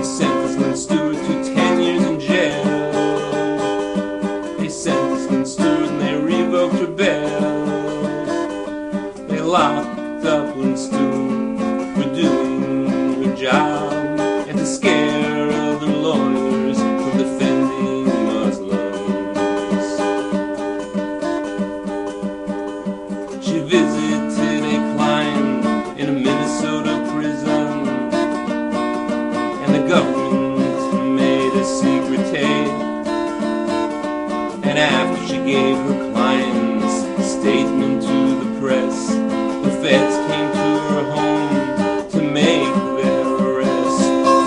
They sentenced Lynn Stewart to 10 years in jail. They sentenced Lynn Stewart and they revoked her bail. They locked up Lynn Stewart for doing her job and to scare other lawyers from defending Muslims. She visited a client in a Minnesota prison, and the government made a secret tape. And after she gave her client's statement to the press, the feds came to her home to make their arrest.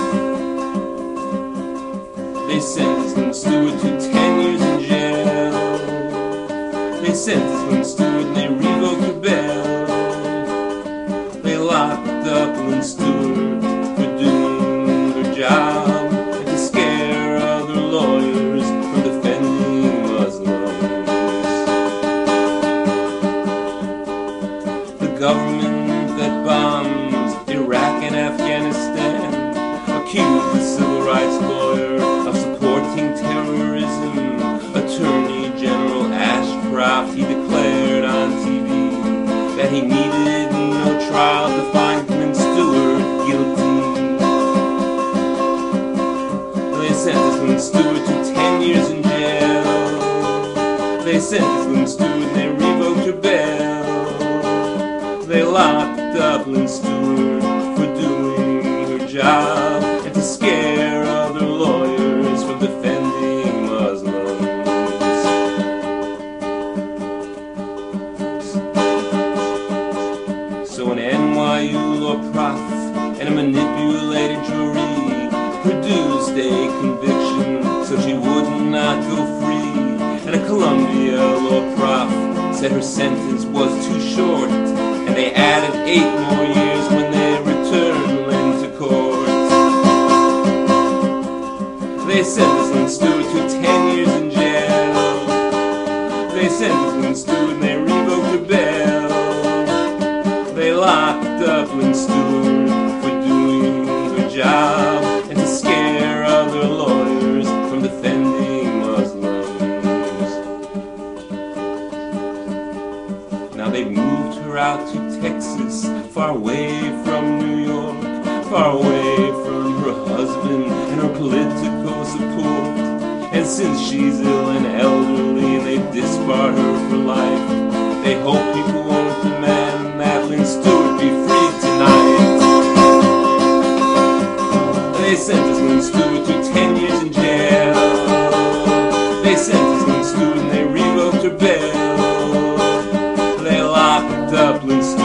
They sentenced Lynn Stewart to 10 years in jail. They sentenced Lynn Stewart and they revoked her bail. They locked up Lynn Stewart for doing her job and to scare other lawyers from defending Muslims. The government that bombs Iraq and Afghanistan accused the civil rights lawyer of supporting terrorism. Attorney General Ashcroft, he declared on TV that he needed no trial to find Lynn Stewart guilty. They sentenced Lynn Stewart to 10 years in jail. They sentenced Lynn Stewart and they revoked her bail. They locked up Lynn Stewart for doing her job and to scare other lawyers from defending Muslims. So an NYU law prof and a manipulated jury produced a conviction so she would not go free. And a Columbia law prof said her sentence was too short, and they added 8 more years when they returned Lynn to court. They sentenced Lynn Stewart to 10 years in jail. They sentenced Lynn Stewart and they revoked her bail. They locked up Lynn Stewart for doing her job and to scare other lawyers from defending Muslims. Now they've moved her out to Texas, far away from New York, far away from her husband and her political support. And since she's ill and elderly and they've disbarred her for life, they hope people won't demand that Lynn Stewart be free tonight. They sentenced Lynn Stewart to 10 years in jail. They sentenced Lynn Stewart and they revoked her bail. They locked up Lynn Stewart